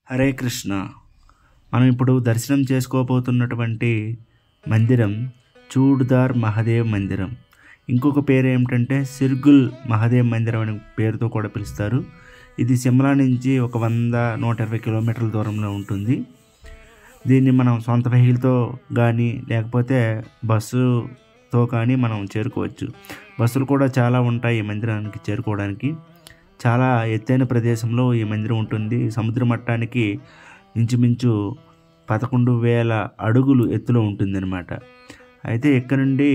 హరే కృష్ణ. మనం ఇప్పుడు దర్శనం చేసుకోబోతున్నటువంటి మందిరం చూడ్దార్ మహాదేవ్ మందిరం. ఇంకొక పేరు ఏమిటంటే సిర్గుల్ మహాదేవ్ మందిరం అనే పేరుతో కూడా పిలుస్తారు. ఇది సిమ్లా నుంచి ఒక 100-120 కిలోమీటర్ల దూరంలో ఉంటుంది. దీన్ని మనం సొంత వెహికల్తో కానీ లేకపోతే బస్సుతో కానీ మనం చేరుకోవచ్చు. బస్సులు కూడా చాలా ఉంటాయి ఈ మందిరానికి చేరుకోవడానికి. చాలా ఎత్తైన ప్రదేశంలో ఈ మందిరం ఉంటుంది. సముద్ర మట్టానికి ఇంచుమించు 11,000 అడుగులు ఎత్తులో ఉంటుందన్నమాట. అయితే ఇక్కడ నుండి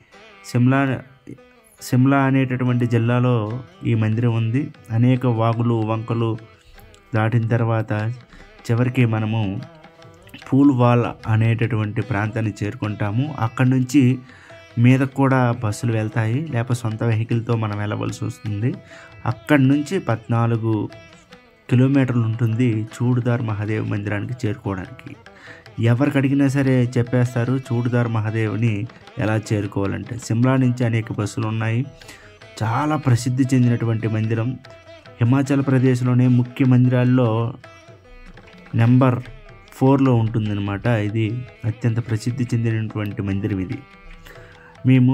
సిమ్లా అనేటటువంటి జిల్లాలో ఈ మందిరం ఉంది. అనేక వాగులు వంకలు దాటిన తర్వాత చివరికి మనము పూల్వాల్ అనేటటువంటి ప్రాంతాన్ని చేరుకుంటాము. అక్కడి నుంచి మీదకు కూడా బస్సులు వెళ్తాయి, లేకపోతే సొంత వెహికల్తో మనం వెళ్ళవలసి వస్తుంది. అక్కడి నుంచి 14 కిలోమీటర్లు ఉంటుంది చూడ్దార్ మహాదేవ్ మందిరానికి చేరుకోవడానికి. ఎవరికి అడిగినా సరే చెప్పేస్తారు చూడ్దార్ మహాదేవ్ని ఎలా చేరుకోవాలంటే. సిమ్లా నుంచి అనేక బస్సులు ఉన్నాయి. చాలా ప్రసిద్ధి చెందినటువంటి మందిరం. హిమాచల్ ప్రదేశ్లోనే ముఖ్య మందిరాల్లో నెంబర్ 4లో ఉంటుందన్నమాట. ఇది అత్యంత ప్రసిద్ధి చెందినటువంటి మందిరం ఇది. మేము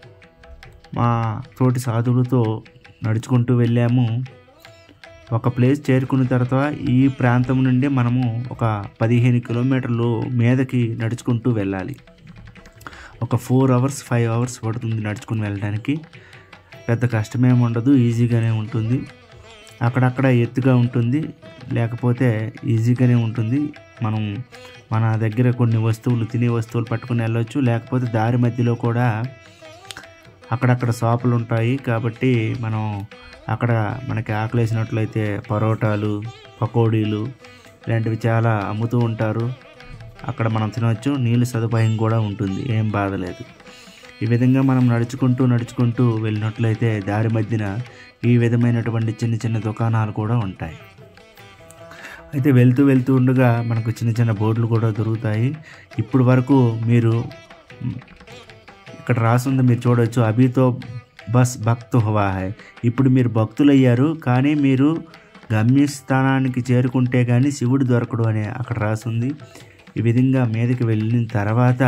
మా తోటి సాధువులతో నడుచుకుంటూ వెళ్ళాము. ఒక ప్లేస్ చేరుకున్న తర్వాత ఈ ప్రాంతం నుండి మనము ఒక 15 కిలోమీటర్లు మీదకి నడుచుకుంటూ వెళ్ళాలి. ఒక 4 అవర్స్ 5 అవర్స్ పడుతుంది నడుచుకుని వెళ్ళడానికి. పెద్ద కష్టమేమి ఉండదు, ఈజీగానే ఉంటుంది. అక్కడక్కడ ఎత్తుగా ఉంటుంది, లేకపోతే ఈజీగానే ఉంటుంది. మనం మన దగ్గర కొన్ని వస్తువులు, తినే వస్తువులు పట్టుకుని వెళ్ళొచ్చు. లేకపోతే దారి మధ్యలో కూడా అక్కడక్కడ షాపులు ఉంటాయి కాబట్టి మనం అక్కడ మనకి ఆకలేసినట్లయితే పరోటాలు, పకోడీలు ఇలాంటివి చాలా అమ్ముతూ ఉంటారు. అక్కడ మనం తినవచ్చు. నీళ్ళ సదుపాయం కూడా ఉంటుంది, ఏం బాధ లేదు. ఈ విధంగా మనం నడుచుకుంటూ వెళ్ళినట్లయితే దారి మధ్యన ఈ విధమైనటువంటి చిన్న చిన్న దుకాణాలు కూడా ఉంటాయి. అయితే వెళ్తూ ఉండగా మనకు చిన్న చిన్న బోర్డులు కూడా దొరుకుతాయి. ఇప్పుడు వరకు మీరు ఇక్కడ రాసింది మీరు చూడవచ్చు, అభితో బస్ భక్తు హువా హై. ఇప్పుడు మీరు భక్తులయ్యారు, కానీ మీరు గమ్యస్థానానికి చేరుకుంటే కానీ శివుడు దొరకడు అని అక్కడ రాసింది. ఈ విధంగా మీదకి వెళ్ళిన తర్వాత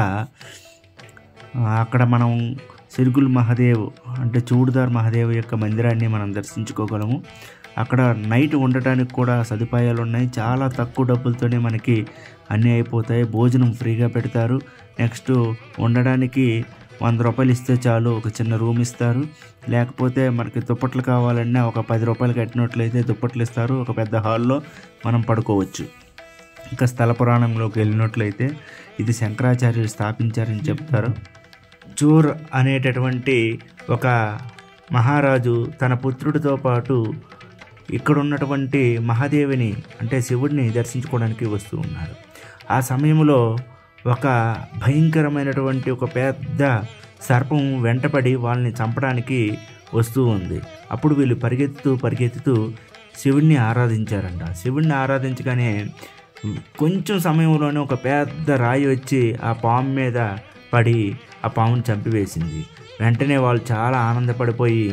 అక్కడ మనం సిర్గుల్ మహాదేవ్ అంటే చూడ్దార్ మహాదేవ్ యొక్క మందిరాన్ని మనం దర్శించుకోగలము. అక్కడ నైట్ ఉండటానికి కూడా సదుపాయాలు ఉన్నాయి. చాలా తక్కువ డబ్బులతోనే మనకి అన్నీ అయిపోతాయి. భోజనం ఫ్రీగా పెడతారు. నెక్స్ట్ ఉండడానికి 100 రూపాయలు ఇస్తే చాలు, ఒక చిన్న రూమ్ ఇస్తారు. లేకపోతే మనకి దుప్పట్లు కావాలన్నా ఒక 10 రూపాయలు కట్టినట్లయితే దుప్పట్లు ఇస్తారు. ఒక పెద్ద హాల్లో మనం పడుకోవచ్చు. ఇంకా స్థల పురాణంలోకి వెళ్ళినట్లయితే ఇది శంకరాచార్యులు స్థాపించారని చెప్తారు. చూర్ అనేటటువంటి ఒక మహారాజు తన పుత్రుడితో పాటు ఇక్కడ ఉన్నటువంటి మహాదేవిని అంటే శివుడిని దర్శించుకోవడానికి వస్తూ ఉన్నారు. ఆ సమయంలో ఒక భయంకరమైనటువంటి ఒక పెద్ద సర్పం వెంటపడి వాళ్ళని చంపడానికి వస్తూ ఉంది. అప్పుడు వీళ్ళు పరిగెత్తుతూ శివుడిని ఆరాధించారంట. శివుడిని ఆరాధించగానే కొంచెం సమయంలోనే ఒక పెద్ద రాయి వచ్చి ఆ పాము మీద పడి ఆ పాముని చంపివేసింది. వెంటనే వాళ్ళు చాలా ఆనందపడిపోయి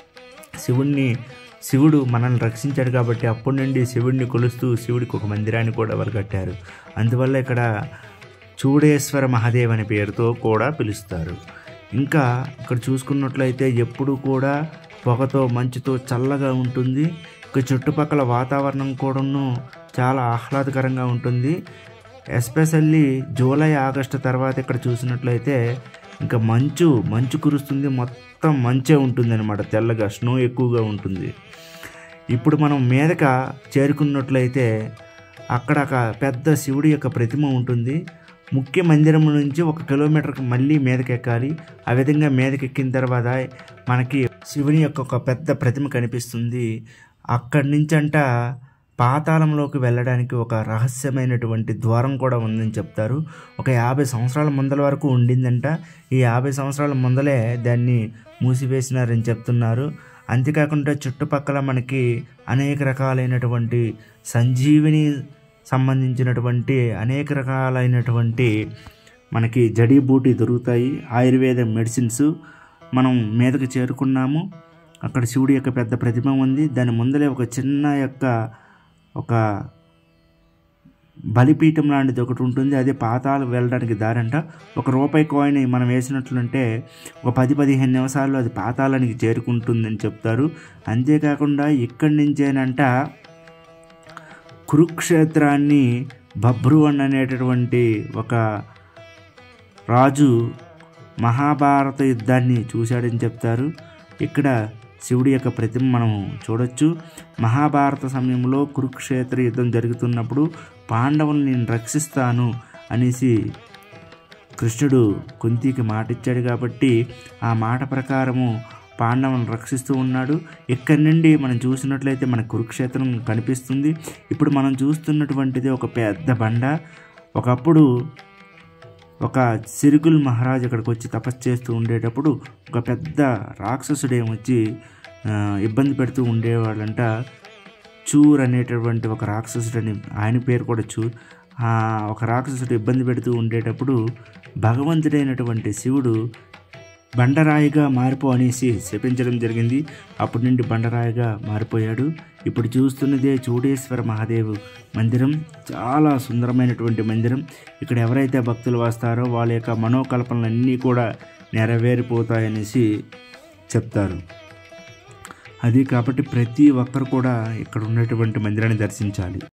శివుడు మనల్ని రక్షించాడు కాబట్టి అప్పటి నుండి శివుడిని కొలుస్తూ శివుడికి ఒక మందిరాన్ని కూడా వాళ్ళు కట్టారు. అందువల్ల ఇక్కడ చూడేశ్వర మహాదేవ్ అనే పేరుతో కూడా పిలుస్తారు. ఇంకా ఇక్కడ చూసుకున్నట్లయితే ఎప్పుడు కూడా పొగతో మంచుతో చల్లగా ఉంటుంది. ఇక చుట్టుపక్కల వాతావరణం కూడాను చాలా ఆహ్లాదకరంగా ఉంటుంది. ఎస్పెషల్లీ జూలై ఆగస్టు తర్వాత ఇక్కడ చూసినట్లయితే ఇంకా మంచు కురుస్తుంది. మొత్తం మంచే ఉంటుంది అన్నమాట. తెల్లగా స్నో ఎక్కువగా ఉంటుంది. ఇప్పుడు మనం మీదక చేరుకున్నట్లయితే అక్కడ ఒక పెద్ద శివుడి యొక్క ప్రతిమ ఉంటుంది. ముఖ్య మందిరం నుంచి 1 కిలోమీటర్కి మళ్ళీ మీదకి ఎక్కాలి. ఆ విధంగా మీదకి ఎక్కిన తర్వాత మనకి శివుని యొక్క ఒక పెద్ద ప్రతిమ కనిపిస్తుంది. అక్కడి నుంచి పాతాళంలోకి వెళ్ళడానికి ఒక రహస్యమైనటువంటి ద్వారం కూడా ఉందని చెప్తారు. ఒక 50 సంవత్సరాల ముందల వరకు ఉండిందంట. ఈ 50 సంవత్సరాల ముందలే దాన్ని మూసివేసినారని చెప్తున్నారు. అంతేకాకుండా చుట్టుపక్కల మనకి అనేక రకాలైనటువంటి సంజీవిని సంబంధించినటువంటి అనేక రకాలైనటువంటి మనకి జడీబూటీ దొరుకుతాయి, ఆయుర్వేద మెడిసిన్స్. మనం మీదకి చేరుకున్నాము. అక్కడ శివుడి యొక్క పెద్ద ప్రతిమ ఉంది. దాని ముందలే ఒక చిన్న యొక్క ఒక బలిపీఠం లాంటిది ఒకటి ఉంటుంది, అదే పాతాళం వెళ్ళడానికి దారంట. ₹1 కాయిన్ మనం వేసినట్లుంటే ఒక 10-15 నిమిషాల్లో అది పాతాళానికి చేరుకుంటుందని చెప్తారు. అంతేకాకుండా ఇక్కడి నుంచేనంట కురుక్షేత్రాన్ని బభ్రువన్ అనేటటువంటి ఒక రాజు మహాభారత యుద్ధాన్ని చూశాడని చెప్తారు. ఇక్కడ శివుడి యొక్క ప్రతిమ మనం చూడొచ్చు. మహాభారత సమయంలో కురుక్షేత్ర యుద్ధం జరుగుతున్నప్పుడు పాండవులను నేను రక్షిస్తాను అనేసి కృష్ణుడు కుంతికి మాట ఇచ్చాడు కాబట్టి ఆ మాట ప్రకారము పాండవులను రక్షిస్తూ ఉన్నాడు. ఇక్కడి నుండి మనం చూసినట్లయితే మన కురుక్షేత్రం కనిపిస్తుంది. ఇప్పుడు మనం చూస్తున్నటువంటిది ఒక పెద్ద బండ. ఒకప్పుడు ఒక సిరిగుల్ మహారాజు ఇక్కడికి వచ్చి తపస్సు చేస్తూ ఉండేటప్పుడు ఒక పెద్ద రాక్షసుడు ఏమొచ్చి ఇబ్బంది పెడుతూ ఉండేవాళ్ళంట. చూర్ అనేటటువంటి ఒక రాక్షసుడని, ఆయన పేరు కూడా చూర్. ఒక రాక్షసుడు ఇబ్బంది పెడుతూ ఉండేటప్పుడు భగవంతుడైనటువంటి శివుడు బండరాయిగా మారిపో అనేసి శపించడం జరిగింది. అప్పటి నుండి బండరాయిగా మారిపోయాడు. ఇప్పుడు చూస్తున్నదే చూడేశ్వర మహాదేవ్ మందిరం. చాలా సుందరమైనటువంటి మందిరం. ఇక్కడ ఎవరైతే భక్తులు వస్తారో వాళ్ళ యొక్క మనోకల్పనలన్నీ కూడా నెరవేరిపోతాయనేసి చెప్తారు. అది కాబట్టి ప్రతి ఒక్కరు కూడా ఇక్కడ ఉన్నటువంటి మందిరాన్ని దర్శించాలి.